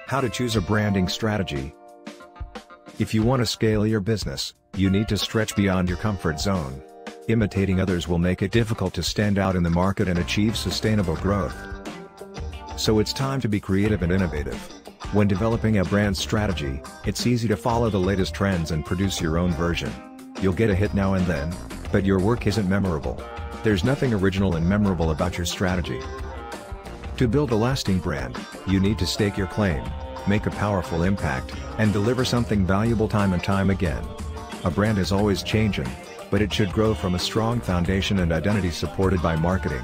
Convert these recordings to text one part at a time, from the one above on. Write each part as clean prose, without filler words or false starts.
How to choose a branding strategy. If you want to scale your business, you need to stretch beyond your comfort zone. Imitating others will make it difficult to stand out in the market and achieve sustainable growth. So it's time to be creative and innovative. When developing a brand strategy, it's easy to follow the latest trends and produce your own version. You'll get a hit now and then, but your work isn't memorable. There's nothing original and memorable about your strategy. To build a lasting brand, you need to stake your claim, make a powerful impact, and deliver something valuable time and time again. A brand is always changing, but it should grow from a strong foundation and identity supported by marketing.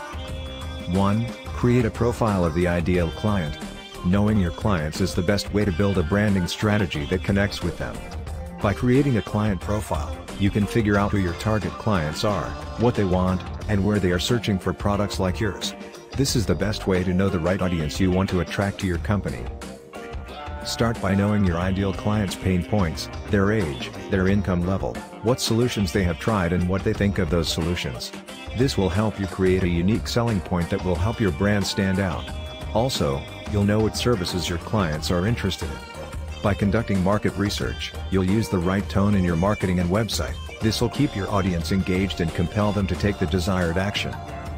1. Create a profile of the ideal client. Knowing your clients is the best way to build a branding strategy that connects with them. By creating a client profile, you can figure out who your target clients are, what they want, and where they are searching for products like yours. This is the best way to know the right audience you want to attract to your company. Start by knowing your ideal client's pain points, their age, their income level, what solutions they have tried and what they think of those solutions. This will help you create a unique selling point that will help your brand stand out. Also, you'll know what services your clients are interested in. By conducting market research, you'll use the right tone in your marketing and website. This will keep your audience engaged and compel them to take the desired action.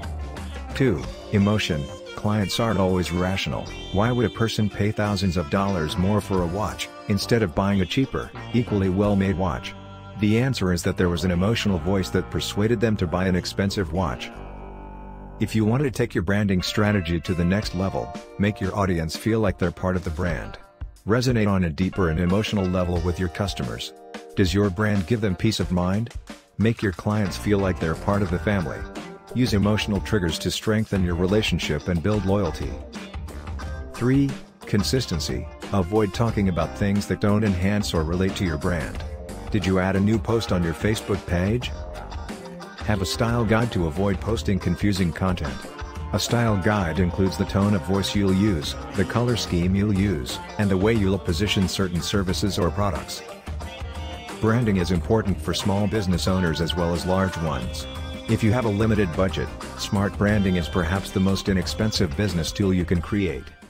2. Emotion. Clients aren't always rational. Why would a person pay thousands of dollars more for a watch, instead of buying a cheaper, equally well-made watch? The answer is that there was an emotional voice that persuaded them to buy an expensive watch. If you want to take your branding strategy to the next level, make your audience feel like they're part of the brand. Resonate on a deeper and emotional level with your customers. Does your brand give them peace of mind? Make your clients feel like they're part of the family. Use emotional triggers to strengthen your relationship and build loyalty. 3. Consistency. Avoid talking about things that don't enhance or relate to your brand. Did you add a new post on your Facebook page? Have a style guide to avoid posting confusing content. A style guide includes the tone of voice you'll use, the color scheme you'll use, and the way you'll position certain services or products. Branding is important for small business owners as well as large ones. If you have a limited budget, smart branding is perhaps the most inexpensive business tool you can create.